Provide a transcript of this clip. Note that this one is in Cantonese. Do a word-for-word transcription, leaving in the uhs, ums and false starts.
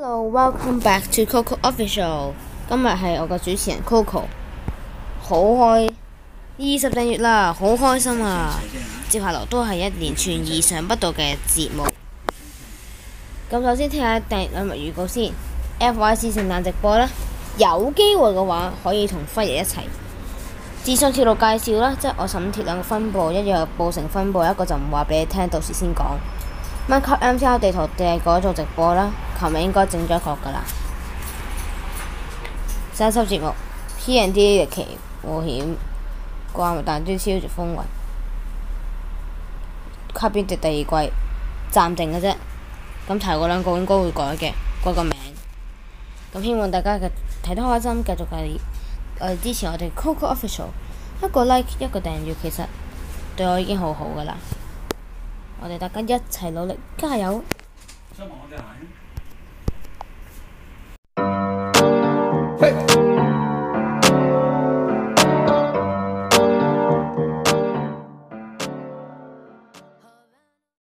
Hello, welcome back to Coco Official。今日係我個主持人 Coco， 好開二十訂閱啦，好開心啊！接下來都係一連串意想不到嘅節目。咁首先聽下訂閱禮物預告先 ，F Y C 聖誕直播啦，有機會嘅話可以同輝爺一齊。自上鐵路介紹啦，即係我十五鐵兩個分佈，一樣報成分佈，一個就唔話俾你聽，到時先講。Minecraft M T L 地圖訂改做直播啦，琴日應該整咗一個㗎啦。新收節目 P and D 逆奇冒險掛但都超絕風雲，卡邊迪第二季暫定嘅啫。咁提嗰兩個應該會改嘅，改個名。咁希望大家嘅睇得開心，繼續繼誒支持我哋 Coco Official， 一個 like 一個訂閱，其實對我已經好好㗎啦。我哋大家一齊努力，加油！